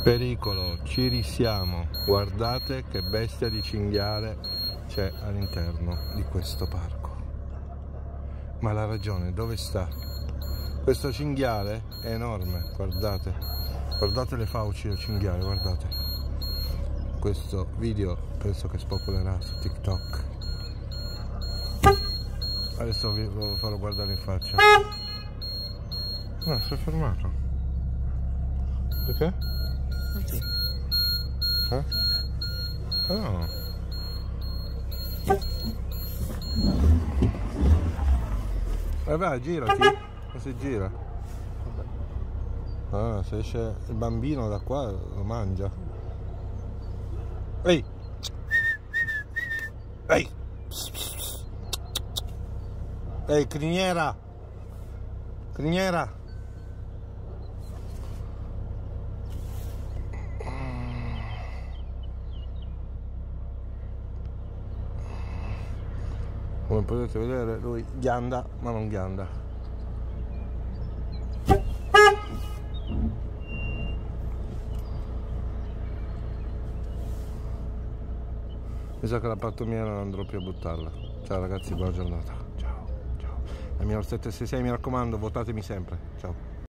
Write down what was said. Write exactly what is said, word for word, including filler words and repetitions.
Pericolo, ci risiamo. Guardate che bestia di cinghiale c'è all'interno di questo parco. Ma la ragione dove sta? Questo cinghiale è enorme, guardate. Guardate le fauci del cinghiale, guardate. Questo video penso che spopolerà su TikTok. Adesso vi lo farò guardare in faccia. No, si è fermato. Perché? Eh? Oh. E vai, girati. E si gira. Ah, se esce il bambino da qua lo mangia. Ehi! Ehi! Ehi, criniera! Criniera! Come potete vedere lui ghianda ma non ghianda. Mi sa che la pattumiera non andrò più a buttarla. Ciao ragazzi, buona giornata. Ciao, ciao. La mia sette sei sei, mi raccomando, votatemi sempre. Ciao.